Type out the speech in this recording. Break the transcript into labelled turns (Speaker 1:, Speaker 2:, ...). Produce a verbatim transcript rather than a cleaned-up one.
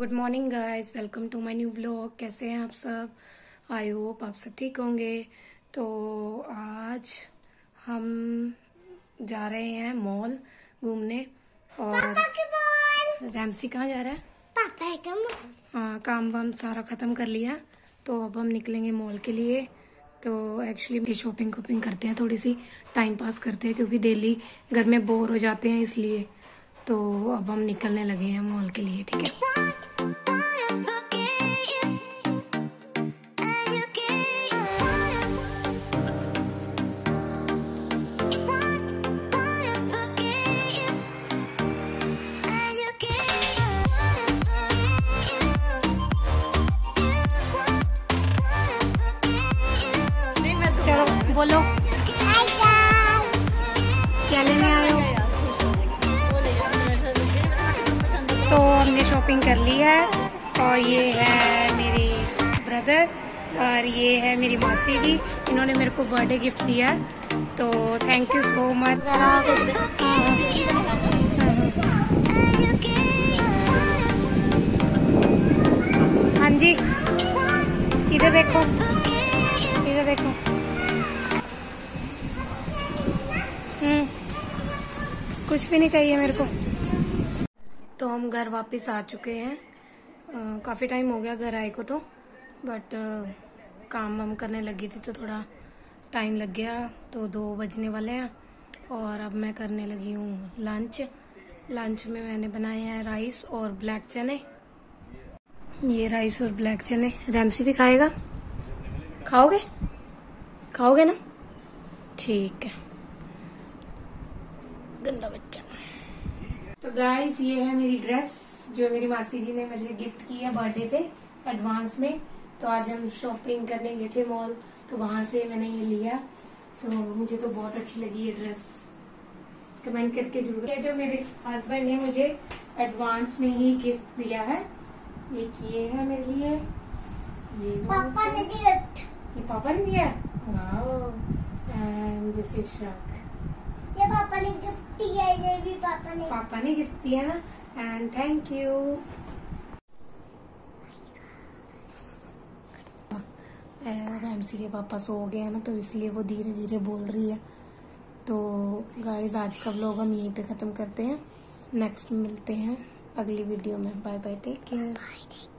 Speaker 1: Good morning guys, welcome to my new vlog. कैसे हैं आप सब? आई होप आप सब ठीक होंगे। तो आज हम जा रहे हैं मॉल घूमने। और रैमसी कहाँ जा रहा है?
Speaker 2: पापा का मॉल।
Speaker 1: हाँ, काम वाम सारा खत्म कर लिया, तो अब हम निकलेंगे मॉल के लिए। तो एक्चुअली शॉपिंग वॉपिंग करते हैं, थोड़ी सी टाइम पास करते हैं, क्योंकि डेली घर में बोर हो जाते हैं, इसलिए। तो अब हम निकलने लगे हैं मॉल के लिए, ठीक है। चलो बोलो, क्या लेने आए हो? तो हमने शॉपिंग कर ली है, और ये है मेरी ब्रदर और ये है मेरी मासी जी। इन्होंने मेरे को बर्थडे गिफ्ट दिया है, तो थैंक यू सो मच। हाँ जी, इधर देखो, इधर देखो। हम्म कुछ भी नहीं चाहिए मेरे को। तो हम घर वापस आ चुके हैं। आ, काफी टाइम हो गया घर आए को, तो बट आ, काम वाम करने लगी थी तो थोड़ा टाइम लग गया। तो दो बजने वाले हैं और अब मैं करने लगी हूँ लंच। लंच में मैंने बनाए हैं राइस और ब्लैक चने। ये राइस और ब्लैक चने रैमसी भी खाएगा। खाओगे? खाओगे ना? ठीक है, गंदा बच्चा। तो गाइस, ये है मेरी ड्रेस जो मेरी मासी जी ने मुझे गिफ्ट की है बर्थडे पे एडवांस में। तो आज हम शॉपिंग करने गए थे मॉल, तो वहां से मैंने ये लिया। तो मुझे तो बहुत अच्छी लगी ये ड्रेस। कमेंट करके जरूर। ये जो मेरे हस्बैंड ने मुझे एडवांस में ही गिफ्ट दिया है, ये किए है मेरे लिए। ये
Speaker 2: पापा ने गिफ्ट,
Speaker 1: ये पापा ने दिया। Wow, and this is Shrek.
Speaker 2: ये पापा ने गिफ्ट दिया है, ये भी पापा ने
Speaker 1: पापा ने गिफ्ट दिया ना, एंड थैंक यू। रैमसी के पापा सो गए हैं ना, तो इसलिए वो धीरे धीरे बोल रही है। तो गाइस, आज का व्लॉग हम यहीं पे खत्म करते हैं। नेक्स्ट मिलते हैं अगली वीडियो में। Bye bye, take care.